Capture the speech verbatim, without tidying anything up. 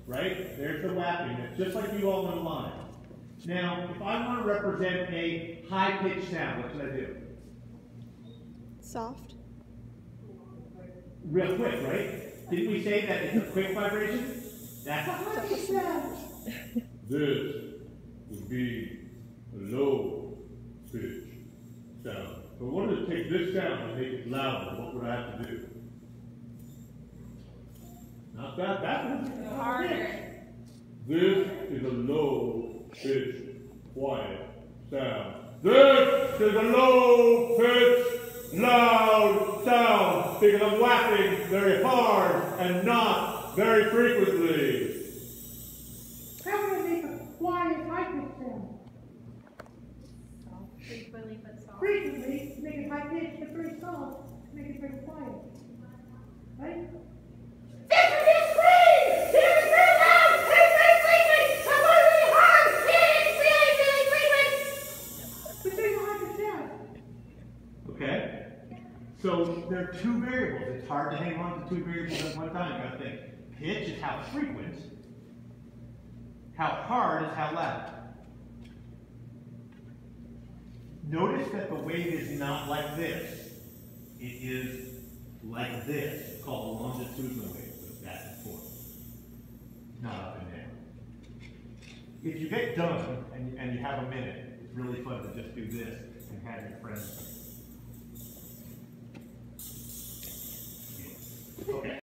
right? There's the whapping. It's just like you all know the line. Now, if I want to represent a high-pitched sound, what should I do? Soft. Real quick, right? Didn't we say that it's a quick vibration? That's a high-pitched sound. This would be a low-pitched sound. So I wanted to take this sound and make it louder. What would I have to do? Not that, that one. Harder. This is a low-pitched, quiet sound. This is a low-pitched, loud sound because I'm whapping very hard and not very frequently. How can I make a quiet, high-pitched sound? Soft. Frequently but soft. Frequently, make it high-pitched, but very soft, make it very quiet. Right? Okay? So there are two variables. It's hard to hang on to two variables at one time. You gotta think. Pitch is how frequent. How hard is how loud. Notice that the wave is not like this. It is like this. It's called a longitudinal wave. So it's back and forth. Not up and down. If you get done and, and you have a minute, it's really fun to just do this and have your friends. Okay.